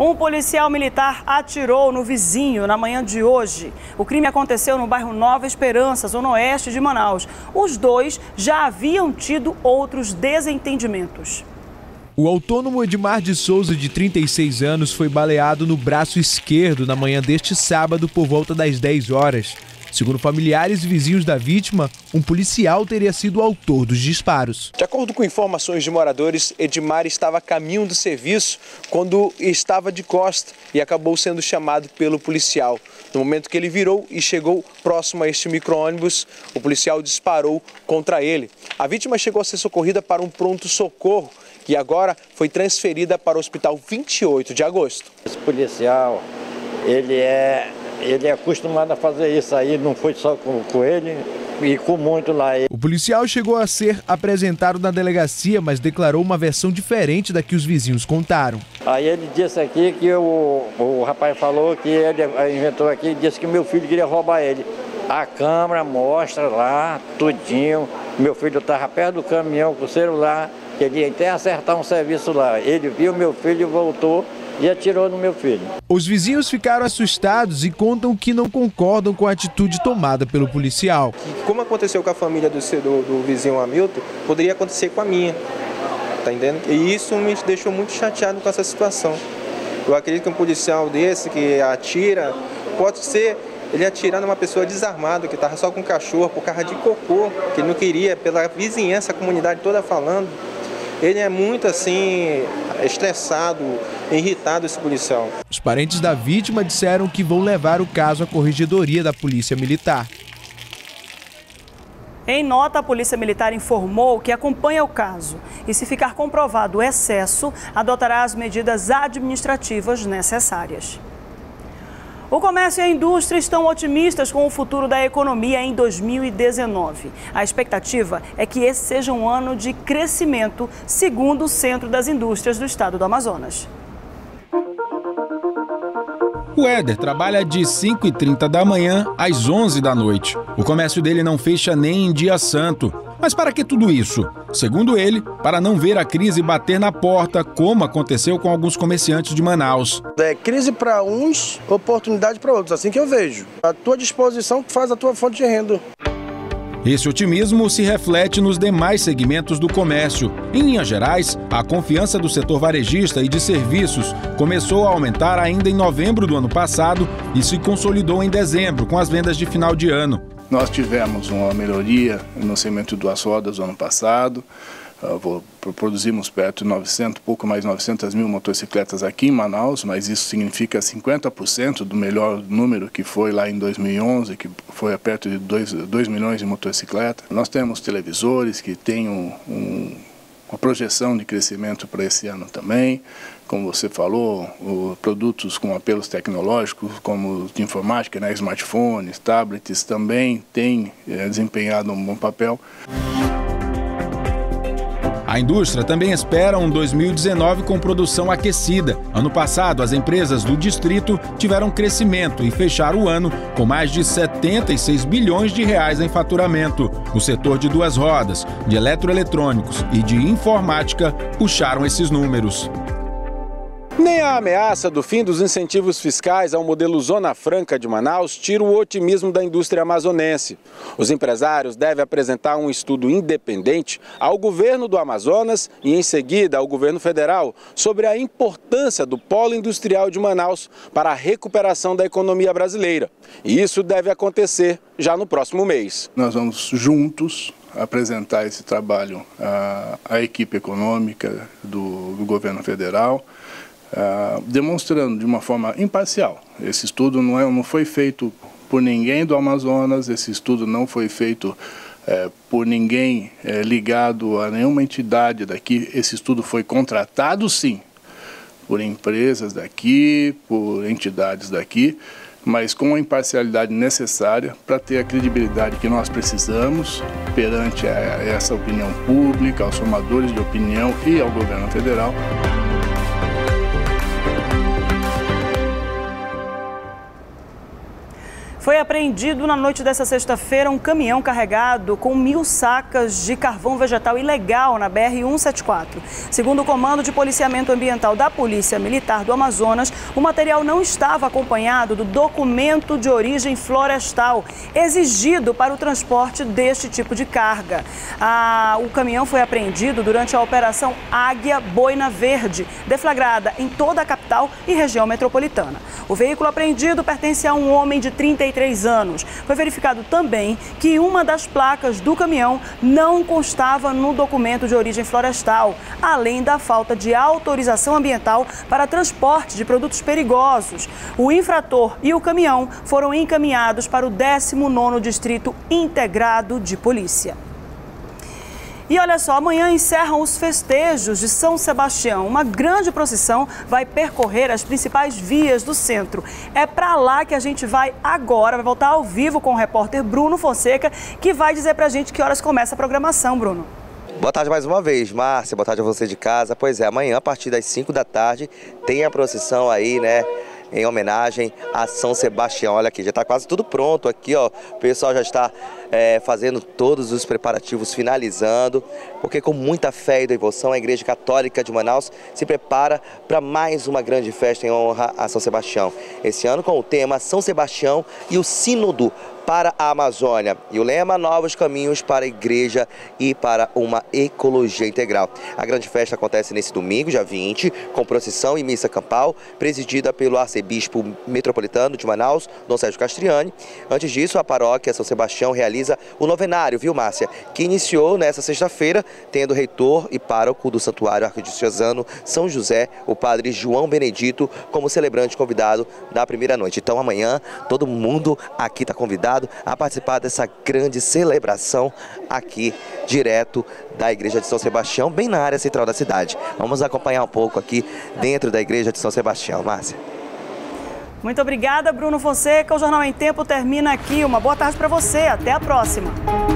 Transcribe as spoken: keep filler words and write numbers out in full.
Um policial militar atirou no vizinho na manhã de hoje. O crime aconteceu no bairro Nova Esperança, zona oeste de Manaus. Os dois já haviam tido outros desentendimentos. O autônomo Edmar de Souza, de trinta e seis anos, foi baleado no braço esquerdo na manhã deste sábado por volta das dez horas. Segundo familiares e vizinhos da vítima, um policial teria sido o autor dos disparos. De acordo com informações de moradores, Edmar estava a caminho do serviço quando estava de costa e acabou sendo chamado pelo policial. No momento que ele virou e chegou próximo a este micro-ônibus, o policial disparou contra ele. A vítima chegou a ser socorrida para um pronto-socorro e agora foi transferida para o hospital vinte e oito de agosto. Esse policial, ele é... Ele é acostumado a fazer isso aí, não foi só com, com ele e com muito lá. O policial chegou a ser apresentado na delegacia, mas declarou uma versão diferente da que os vizinhos contaram. Aí ele disse aqui que o, o rapaz falou que ele inventou aqui e disse que meu filho queria roubar ele. A câmera mostra lá, tudinho, meu filho estava perto do caminhão com o celular, que ele ia até acertar um serviço lá. Ele viu meu filho e voltou e atirou no meu filho. Os vizinhos ficaram assustados e contam que não concordam com a atitude tomada pelo policial. Como aconteceu com a família do, do, do vizinho Hamilton, poderia acontecer com a minha, tá entendendo? E isso me deixou muito chateado com essa situação. Eu acredito que um policial desse que atira, pode ser ele atirar numa pessoa desarmada, que estava só com cachorro, por causa de cocô, que ele não queria, pela vizinhança, a comunidade toda falando. Ele é muito assim, estressado, irritado, esse policial. Os parentes da vítima disseram que vão levar o caso à corregedoria da Polícia Militar. Em nota, a Polícia Militar informou que acompanha o caso e, se ficar comprovado o excesso, adotará as medidas administrativas necessárias. O comércio e a indústria estão otimistas com o futuro da economia em dois mil e dezenove. A expectativa é que esse seja um ano de crescimento, segundo o Centro das Indústrias do Estado do Amazonas. O Éder trabalha de cinco e trinta da manhã às onze da noite. O comércio dele não fecha nem em dia santo. Mas para que tudo isso? Segundo ele, para não ver a crise bater na porta, como aconteceu com alguns comerciantes de Manaus. É crise para uns, oportunidade para outros, assim que eu vejo. A tua disposição faz a tua fonte de renda. Esse otimismo se reflete nos demais segmentos do comércio. Em linhas gerais, a confiança do setor varejista e de serviços começou a aumentar ainda em novembro do ano passado e se consolidou em dezembro, com as vendas de final de ano. Nós tivemos uma melhoria no segmento duas rodas no ano passado. Uh, produzimos perto de novecentos, pouco mais de novecentas mil motocicletas aqui em Manaus, mas isso significa cinquenta por cento do melhor número que foi lá em dois mil e onze, que foi perto de dois milhões de motocicletas. Nós temos televisores que têm um, um, uma projeção de crescimento para esse ano também. Como você falou, o, produtos com apelos tecnológicos, como de informática, né, smartphones, tablets, também têm é, desempenhado um bom papel. A indústria também espera um dois mil e dezenove com produção aquecida. Ano passado, as empresas do distrito tiveram crescimento e fecharam o ano com mais de setenta e seis bilhões de reais em faturamento. O setor de duas rodas, de eletroeletrônicos e de informática puxaram esses números. Nem a ameaça do fim dos incentivos fiscais ao modelo Zona Franca de Manaus tira o otimismo da indústria amazonense. Os empresários devem apresentar um estudo independente ao governo do Amazonas e, em seguida, ao governo federal sobre a importância do polo industrial de Manaus para a recuperação da economia brasileira. E isso deve acontecer já no próximo mês. Nós vamos juntos apresentar esse trabalho à, à equipe econômica do, do governo federal, Uh, demonstrando de uma forma imparcial. Esse estudo não, é, não foi feito por ninguém do Amazonas, esse estudo não foi feito é, por ninguém é, ligado a nenhuma entidade daqui. Esse estudo foi contratado, sim, por empresas daqui, por entidades daqui, mas com a imparcialidade necessária para ter a credibilidade que nós precisamos perante a, a essa opinião pública, aos formadores de opinião e ao governo federal. Foi apreendido na noite desta sexta-feira um caminhão carregado com mil sacas de carvão vegetal ilegal na B R cento e setenta e quatro. Segundo o Comando de Policiamento Ambiental da Polícia Militar do Amazonas, o material não estava acompanhado do documento de origem florestal exigido para o transporte deste tipo de carga. Ah, o caminhão foi apreendido durante a Operação Águia Boina Verde, deflagrada em toda a capital e região metropolitana. O veículo apreendido pertence a um homem de trinta e três anos. Foi verificado também que uma das placas do caminhão não constava no documento de origem florestal, além da falta de autorização ambiental para transporte de produtos perigosos. O infrator e o caminhão foram encaminhados para o décimo nono Distrito Integrado de Polícia. E olha só, amanhã encerram os festejos de São Sebastião. Uma grande procissão vai percorrer as principais vias do centro. É para lá que a gente vai agora, vai voltar ao vivo com o repórter Bruno Fonseca, que vai dizer pra gente que horas começa a programação, Bruno. Boa tarde mais uma vez, Márcia, boa tarde a você de casa. Pois é, amanhã a partir das cinco da tarde tem a procissão aí, né? Em homenagem a São Sebastião. Olha aqui, já está quase tudo pronto aqui, ó. O pessoal já está é, fazendo todos os preparativos, finalizando, porque com muita fé e devoção a Igreja Católica de Manaus se prepara para mais uma grande festa em honra a São Sebastião. Esse ano com o tema São Sebastião e o Sínodo para a Amazônia. E o lema: novos caminhos para a igreja e para uma ecologia integral. A grande festa acontece nesse domingo, dia vinte, com procissão e missa campal, presidida pelo arcebispo metropolitano de Manaus, Dom Sérgio Castriani. Antes disso, a paróquia São Sebastião realiza o novenário, viu, Márcia? Que iniciou nesta sexta-feira, tendo reitor e pároco do Santuário Arquidiocesano São José, o padre João Benedito, como celebrante convidado da primeira noite. Então amanhã todo mundo aqui está convidado a participar dessa grande celebração aqui, direto da Igreja de São Sebastião, bem na área central da cidade. Vamos acompanhar um pouco aqui dentro da Igreja de São Sebastião. Márcia. Muito obrigada, Bruno Fonseca. O Jornal em Tempo termina aqui. Uma boa tarde para você. Até a próxima.